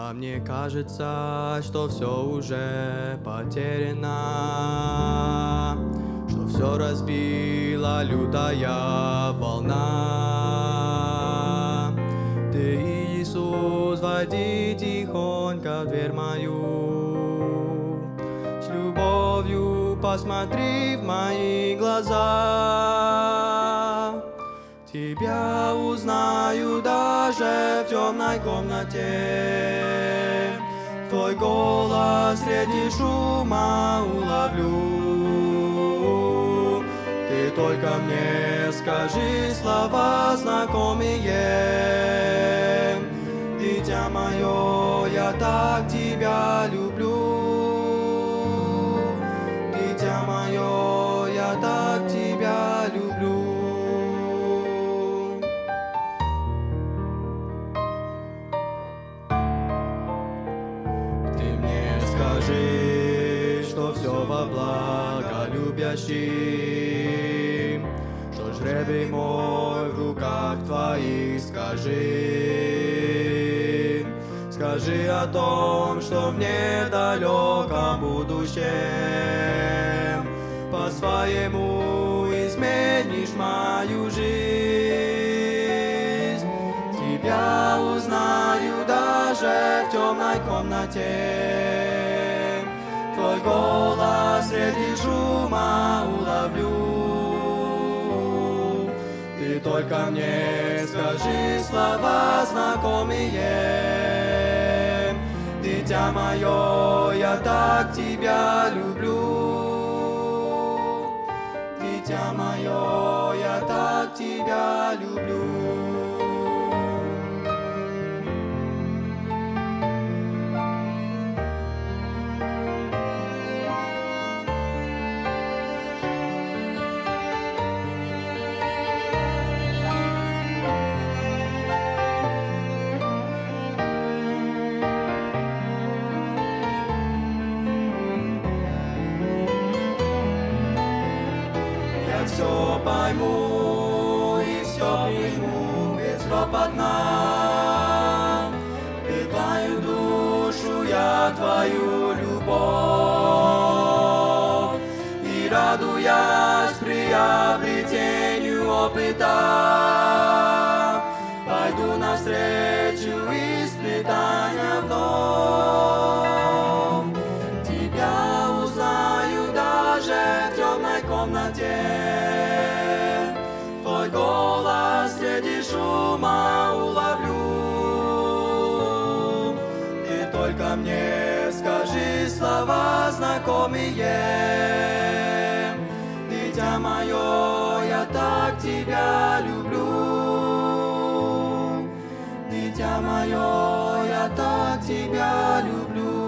А мне кажется, что все уже потеряно, что все разбила лютая волна. Ты, Иисус, войди тихонько в дверь мою, с любовью посмотри в мои глаза. Тебя узнаю даже в темной комнате, Твой голос среди шума уловлю. Ты только мне скажи слова знакомые, дитя мое, я так тебя люблю. Дитя мое, я так тебя люблю. Скажи, что все во благо любящим, что жребий мой в руках Твоих. Скажи, скажи о том, что в недалеком будущем по своему изменишь мою жизнь. Тебя узнаю даже в темной комнате, Твой голос среди шума уловлю. Ты только мне скажи слова знакомые, дитя мое, я так тебя люблю. Дитя мое, я так тебя люблю. Все пойму и все приму безропотно. Питаю душу я Твою любовь и радуясь приобретению опыта, пойду навстречу испытания вновь. Тебя узнаю даже в темной комнате, Твой голос среди шума уловлю. Ты только мне скажи слова знакомые, дитя мое, я так тебя люблю. Дитя мое, я так тебя люблю.